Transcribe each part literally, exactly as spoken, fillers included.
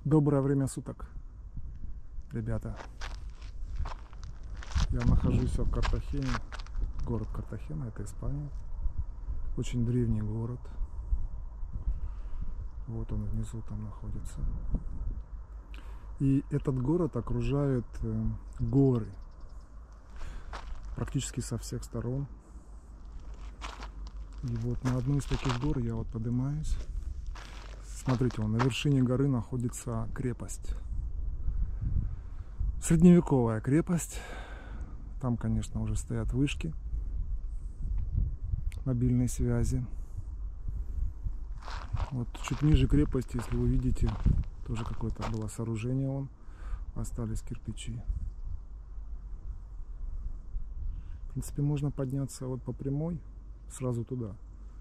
Доброе время суток, ребята. Я нахожусь в Картахене. Город Картахена, это Испания. Очень древний город. Вот он внизу там находится. И этот город окружают горы. Практически со всех сторон. И вот на одну из таких гор я вот поднимаюсь. Смотрите, вон, на вершине горы находится крепость. Средневековая крепость. Там, конечно, уже стоят вышки мобильной связи. Вот чуть ниже крепости, если вы видите, тоже какое-то было сооружение, вон, остались кирпичи. В принципе, можно подняться вот по прямой сразу туда.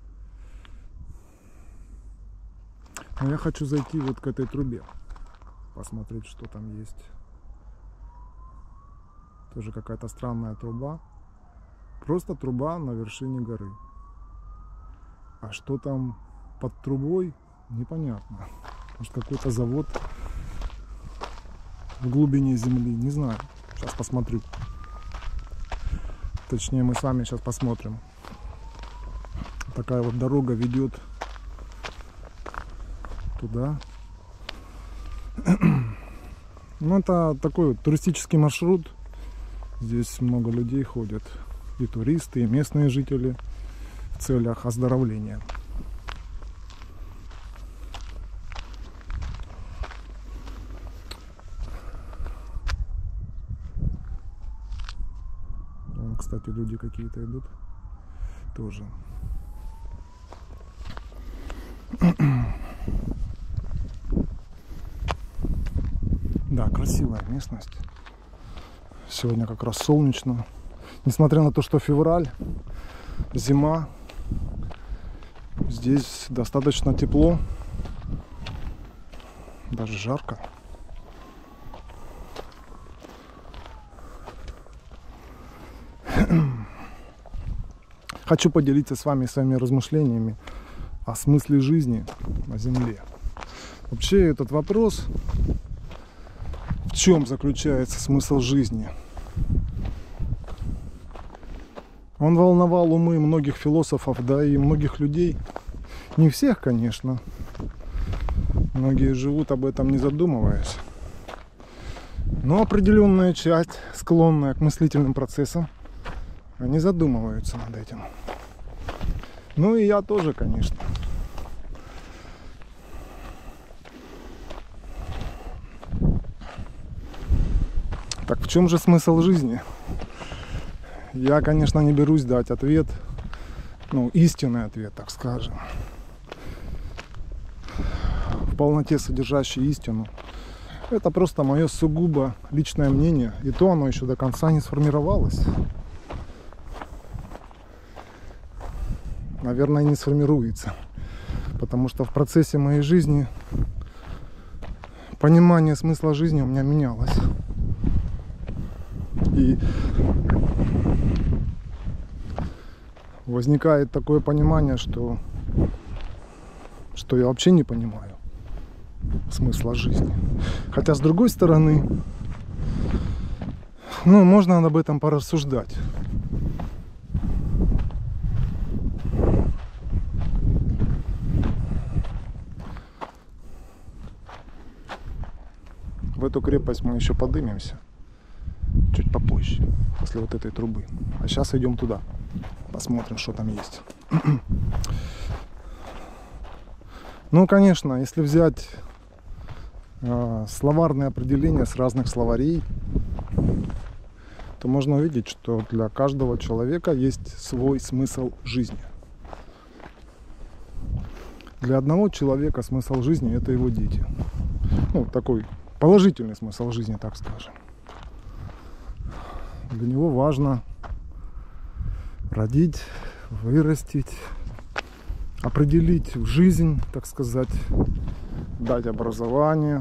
Но я хочу зайти вот к этой трубе, посмотреть, что там есть. Тоже какая-то странная труба. Просто труба на вершине горы. А что там под трубой, непонятно. Может, какой-то завод в глубине земли, не знаю. Сейчас посмотрю. Точнее, мы с вами сейчас посмотрим. Такая вот дорога ведет туда. Ну, это такой вот туристический маршрут. Здесь много людей ходят. И туристы, и местные жители в целях оздоровления. Вон, кстати, люди какие-то идут. Тоже. Да, красивая местность. Сегодня как раз солнечно. Несмотря на то, что февраль, зима, здесь достаточно тепло. Даже жарко. Хочу поделиться с вами своими размышлениями о смысле жизни на Земле. Вообще этот вопрос, в чем заключается смысл жизни, он волновал умы многих философов, да и многих людей. Не всех, конечно. Многие живут об этом не задумываясь. Но определенная часть, склонная к мыслительным процессам, они задумываются над этим. Ну и я тоже, конечно. Так в чем же смысл жизни? Я, конечно, не берусь дать ответ, ну, истинный ответ, так скажем, в полноте содержащий истину. Это просто мое сугубо личное мнение, и то оно еще до конца не сформировалось. Наверное, не сформируется, потому что в процессе моей жизни понимание смысла жизни у меня менялось. И возникает такое понимание, что, что я вообще не понимаю смысла жизни. Хотя, с другой стороны, ну, можно об этом порассуждать. В эту крепость мы еще поднимемся чуть попозже, после вот этой трубы. А сейчас идем туда. Посмотрим, что там есть. Ну, конечно, если взять э, словарные определения с разных словарей, то можно увидеть, что для каждого человека есть свой смысл жизни. Для одного человека смысл жизни — это его дети. Ну, такой положительный смысл жизни, так скажем. Для него важно родить, вырастить, определить жизнь, так сказать, дать образование,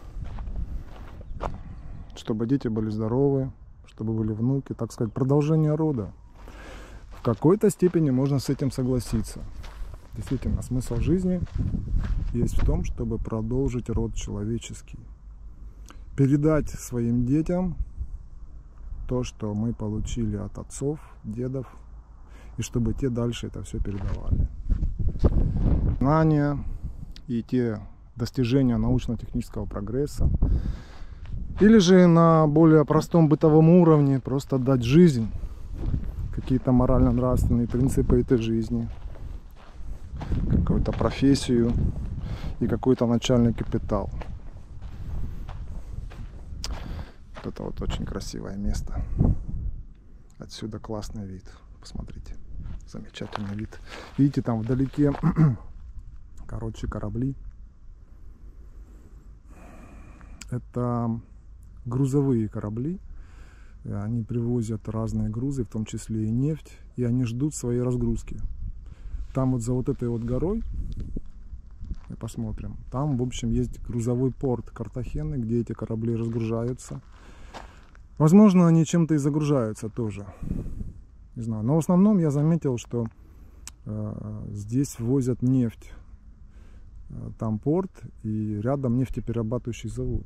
чтобы дети были здоровы, чтобы были внуки, так сказать, продолжение рода. В какой-то степени можно с этим согласиться. Действительно, смысл жизни есть в том, чтобы продолжить род человеческий. Передать своим детям то, что мы получили от отцов, дедов, и чтобы те дальше это все передавали. Знания и те достижения научно-технического прогресса, или же на более простом бытовом уровне просто дать жизнь, какие-то морально-нравственные принципы этой жизни, какую-то профессию и какой-то начальный капитал. Вот это вот очень красивое место. Отсюда классный вид. Посмотрите, замечательный вид. Видите, там вдалеке, короче, корабли. Это грузовые корабли. Они привозят разные грузы, в том числе и нефть, и они ждут своей разгрузки. Там вот за вот этой вот горой, посмотрим, там, в общем, есть грузовой порт Картахены, где эти корабли разгружаются. Возможно, они чем-то и загружаются тоже. Не знаю. Но в основном я заметил, что э, здесь возят нефть. Там порт и рядом нефтеперерабатывающий завод.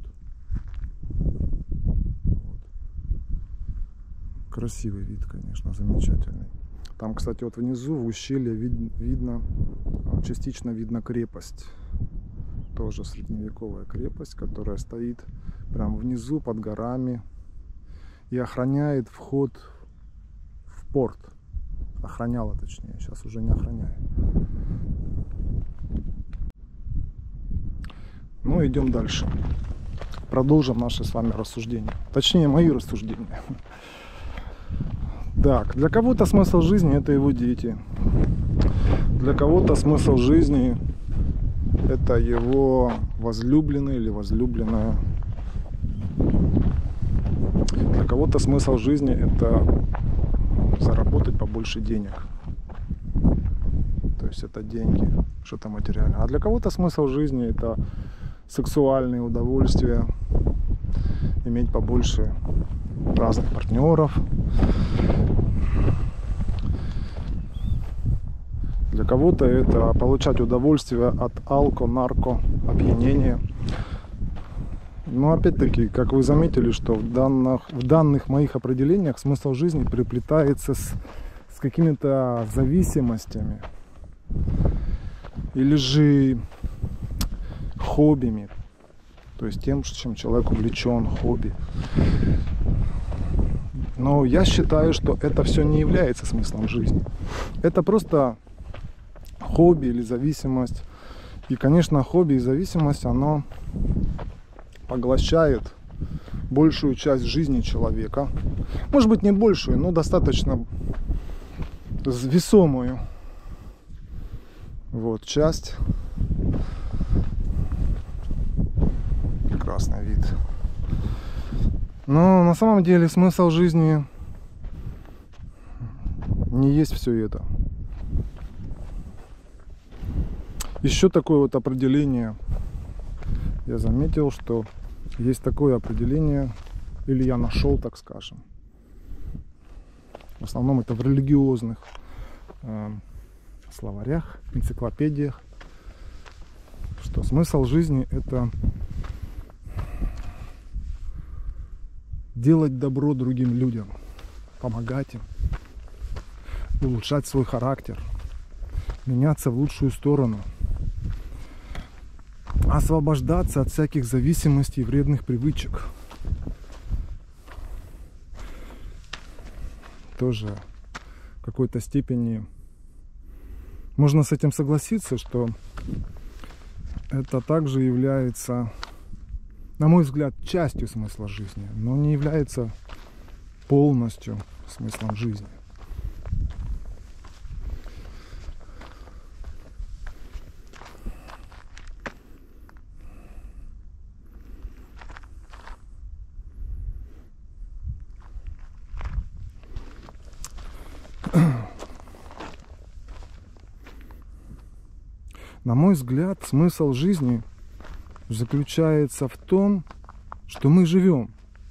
Вот. Красивый вид, конечно, замечательный. Там, кстати, вот внизу в ущелье вид, видно, частично видно крепость. Тоже средневековая крепость, которая стоит прямо внизу под горами и охраняет вход в порт. Охраняла, точнее, сейчас уже не охраняет. Ну, идем дальше. Продолжим наши с вами рассуждения. Точнее, мои рассуждения. Так, для кого-то смысл жизни — это его дети. Для кого-то смысл жизни — это его возлюбленный или возлюбленная. Для кого-то смысл жизни — это заработать побольше денег. То есть это деньги, что-то материальное. А для кого-то смысл жизни — это сексуальные удовольствия, иметь побольше разных партнеров. Для кого-то это получать удовольствие от алко, нарко, опьянения. Но опять-таки, как вы заметили, что в данных, в данных моих определениях смысл жизни переплетается с, с какими-то зависимостями или же хоббими, то есть тем, чем человек увлечен, хобби. Но я считаю, что это все не является смыслом жизни. Это просто хобби или зависимость. И, конечно, хобби и зависимость, оно поглощает большую часть жизни человека. Может быть, не большую, но достаточно весомую вот часть. Прекрасный вид. Но на самом деле смысл жизни не есть все это. Еще такое вот определение. Я заметил, что есть такое определение, или я нашел, так скажем. В основном это в религиозных э, словарях, энциклопедиях, что смысл жизни — это делать добро другим людям, помогать им, улучшать свой характер, меняться в лучшую сторону, освобождаться от всяких зависимостей и вредных привычек. Тоже в какой-то степени можно с этим согласиться, что это также является, на мой взгляд, частью смысла жизни, но не является полностью смыслом жизни. На мой взгляд, смысл жизни заключается в том, что мы живем.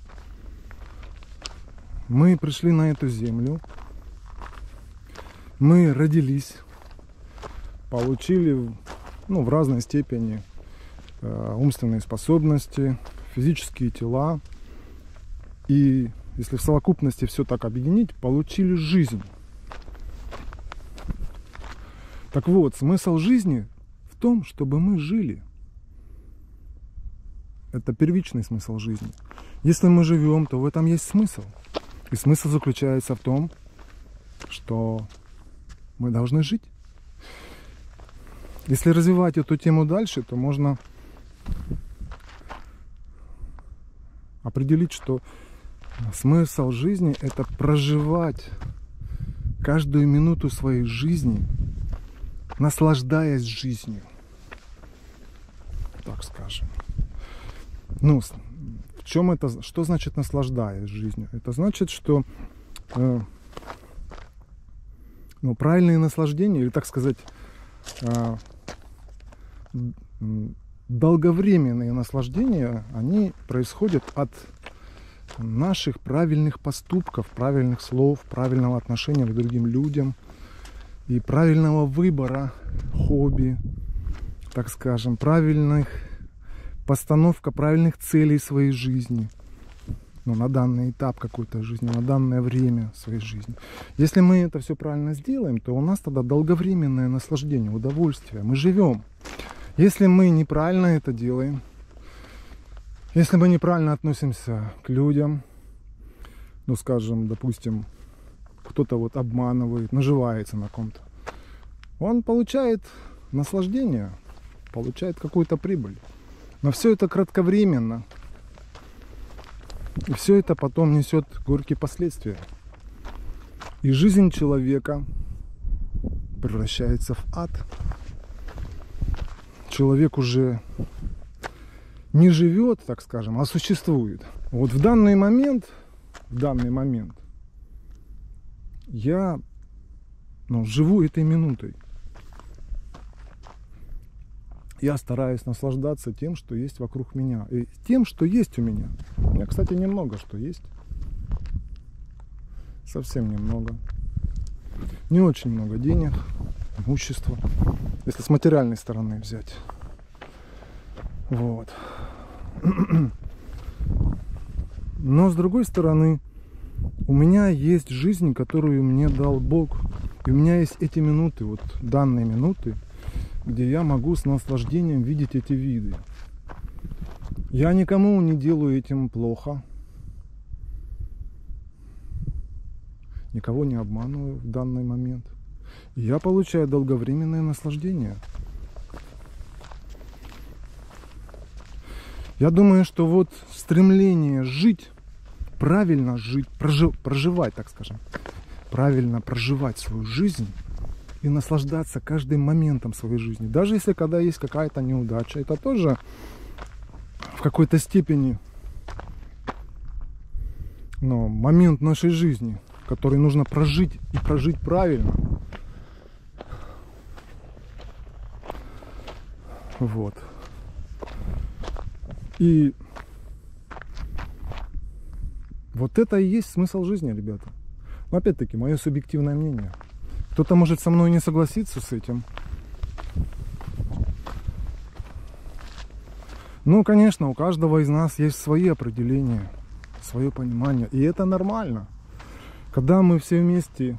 Мы пришли на эту землю, мы родились, получили ну, в разной степени э, умственные способности, физические тела. И если в совокупности все так объединить, получили жизнь. Так вот, смысл жизни в том, чтобы мы жили. Это первичный смысл жизни. Если мы живем, то в этом есть смысл. И смысл заключается в том, что мы должны жить. Если развивать эту тему дальше, то можно определить, что смысл жизни — это проживать каждую минуту своей жизни, наслаждаясь жизнью, так скажем. Ну, в чем это, что значит наслаждаясь жизнью? Это значит, что э, ну, правильные наслаждения, или, так сказать, э, долговременные наслаждения, они происходят от наших правильных поступков, правильных слов, правильного отношения к другим людям и правильного выбора хобби, так скажем, правильных постановка правильных целей своей жизни, ну, на данный этап какой-то жизни, на данное время своей жизни. Если мы это все правильно сделаем, то у нас тогда долговременное наслаждение, удовольствие. Мы живем. Если мы неправильно это делаем, если мы неправильно относимся к людям, ну, скажем, допустим, кто-то вот обманывает, наживается на ком-то, он получает наслаждение, получает какую-то прибыль. Но все это кратковременно. И все это потом несет горькие последствия. И жизнь человека превращается в ад. Человек уже не живет, так скажем, а существует. Вот в данный момент, в данный момент я, ну, живу этой минутой. Я стараюсь наслаждаться тем, что есть вокруг меня. И тем, что есть у меня. У меня, кстати, немного что есть. Совсем немного. Не очень много денег, имущества. Если с материальной стороны взять. Вот. Но с другой стороны, у меня есть жизнь, которую мне дал Бог. И у меня есть эти минуты, вот данные минуты, где я могу с наслаждением видеть эти виды. Я никому не делаю этим плохо. Никого не обманываю в данный момент. И я получаю долговременное наслаждение. Я думаю, что вот стремление жить, правильно жить, прожив, проживать, так скажем, правильно проживать свою жизнь и наслаждаться каждым моментом своей жизни. Даже если когда есть какая-то неудача, это тоже в какой-то степени, ну, момент нашей жизни, который нужно прожить и прожить правильно. Вот. И вот это и есть смысл жизни, ребята. Но опять-таки, мое субъективное мнение. Кто-то может со мной не согласиться с этим. Ну, конечно, у каждого из нас есть свои определения, свое понимание. И это нормально. Когда мы все вместе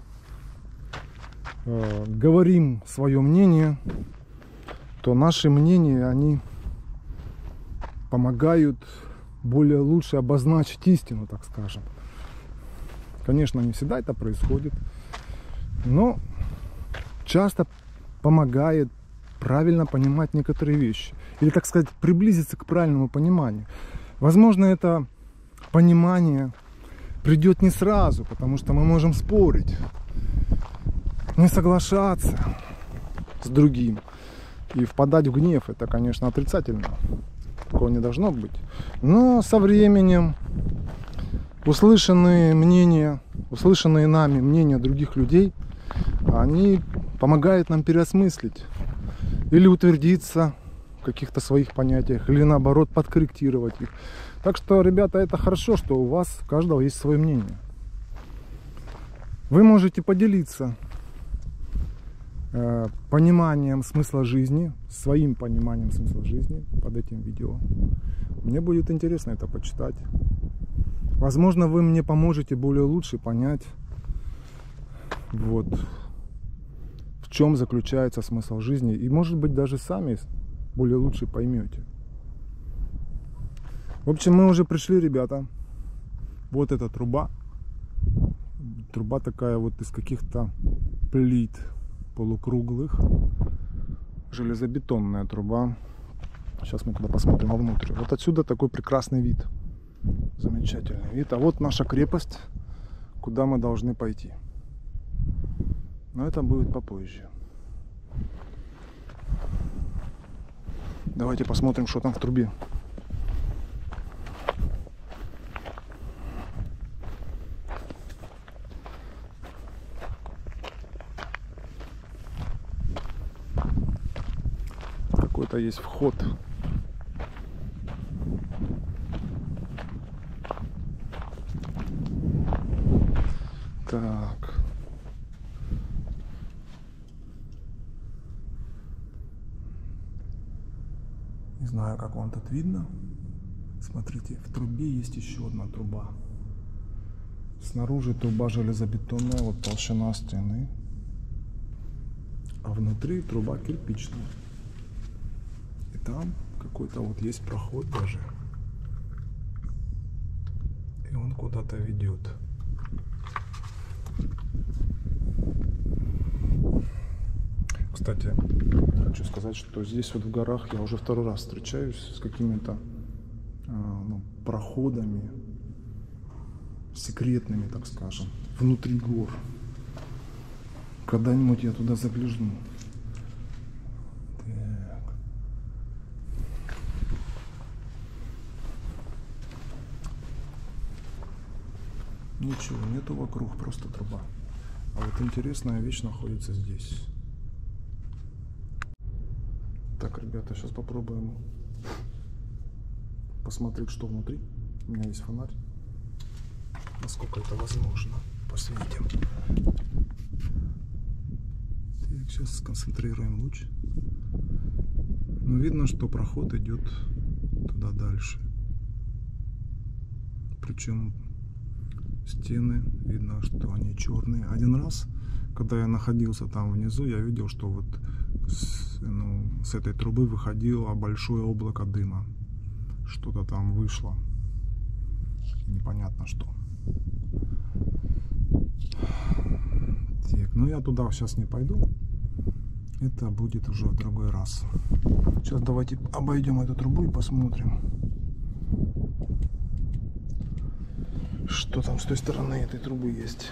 э, говорим свое мнение, то наши мнения, они помогают более лучше обозначить истину, так скажем. Конечно, не всегда это происходит, но часто помогает правильно понимать некоторые вещи. Или, так сказать, приблизиться к правильному пониманию. Возможно, это понимание придет не сразу, потому что мы можем спорить, не соглашаться с другим. И впадать в гнев — это, конечно, отрицательно. Такого не должно быть. Но со временем услышанные мнения, услышанные нами мнения других людей, они помогают нам переосмыслить или утвердиться в каких-то своих понятиях, или наоборот подкорректировать их. Так что, ребята, это хорошо, что у вас, у каждого есть свое мнение. Вы можете поделиться э, пониманием смысла жизни, своим пониманием смысла жизни под этим видео. Мне будет интересно это почитать. Возможно, вы мне поможете более лучше понять, вот, в чем заключается смысл жизни. И, может быть, даже сами более лучше поймете. В общем, мы уже пришли, ребята. Вот эта труба. Труба такая вот из каких-то плит полукруглых. Железобетонная труба. Сейчас мы туда посмотрим вовнутрь. Вот отсюда такой прекрасный вид. Замечательный вид. А вот наша крепость, куда мы должны пойти. Но это будет попозже. Давайте посмотрим, что там в трубе. Какой-то есть вход. Так. Не знаю, как вам тут видно. Смотрите, в трубе есть еще одна труба. Снаружи труба железобетонная, вот толщина стены. А внутри труба кирпичная. И там какой-то вот есть проход даже. И он куда-то ведет. Кстати, хочу сказать, что здесь вот в горах я уже второй раз встречаюсь с какими-то ну, проходами секретными, так скажем, внутри гор. Когда-нибудь я туда загляну. Так. Ничего нету вокруг, просто труба. А вот интересная вещь находится здесь. Так, ребята, сейчас попробуем посмотреть, что внутри. У меня есть фонарь. Насколько это возможно. Посветим. Так, сейчас сконцентрируем луч. Но видно, что проход идет туда дальше. Причем стены, видно, что они черные. Один раз, когда я находился там внизу, я видел, что вот с, ну, с этой трубы выходило большое облако дыма. Что-то там вышло. Непонятно что. Так, ну я туда сейчас не пойду. Это будет уже в другой раз. Сейчас давайте обойдем эту трубу и посмотрим, что там с той стороны этой трубы есть.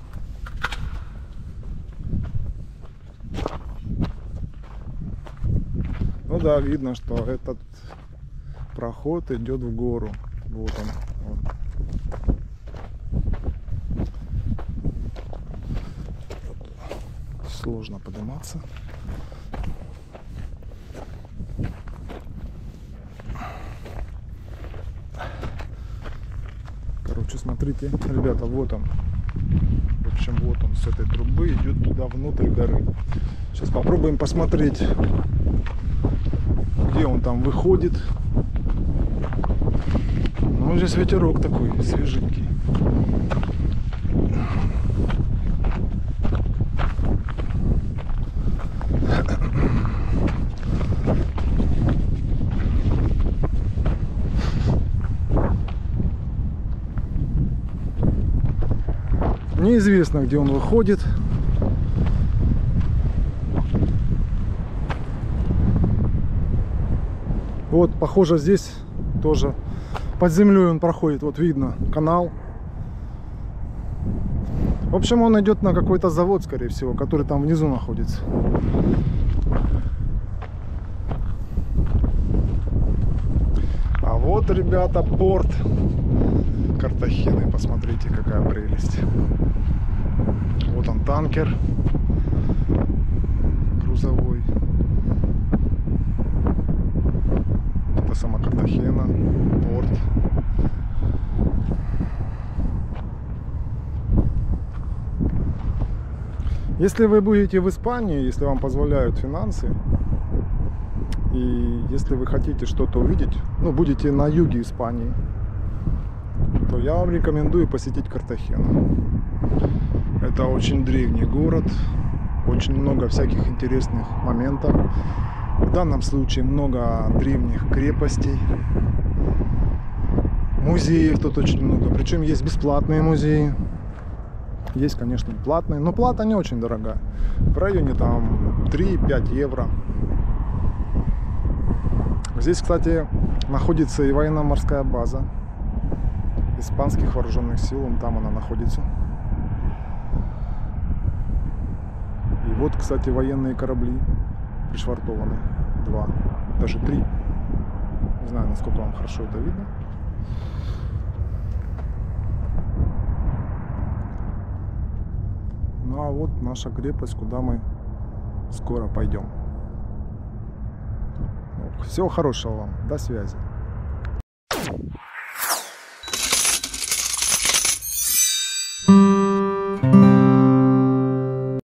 Ну да, видно, что этот проход идет в гору. Вот он. Вот. Сложно подниматься. Короче, смотрите, ребята, вот он. В общем, вот он с этой трубы идет туда внутрь горы. Сейчас попробуем посмотреть, где он там выходит. Ну, здесь ветерок такой свеженький. Неизвестно, где он выходит. Вот, похоже, здесь тоже под землей он проходит. Вот видно канал. В общем, он идет на какой-то завод, скорее всего, который там внизу находится. А вот, ребята, порт Картахены. Посмотрите, какая прелесть. Вот он, танкер грузовой. Это сама Картахена, порт. Если вы будете в Испании, если вам позволяют финансы, и если вы хотите что-то увидеть, ну, будете на юге Испании, то я вам рекомендую посетить Картахену. Это очень древний город, очень много всяких интересных моментов. В данном случае много древних крепостей, музеев тут очень много. Причем есть бесплатные музеи, есть, конечно, платные, но плата не очень дорогая. В районе там три-пять евро. Здесь, кстати, находится и военно-морская база испанских вооруженных сил, там она находится. И вот, кстати, военные корабли пришвартованы. Два, даже три. Не знаю, насколько вам хорошо это видно. Ну а вот наша крепость, куда мы скоро пойдем. Всего хорошего вам. До связи.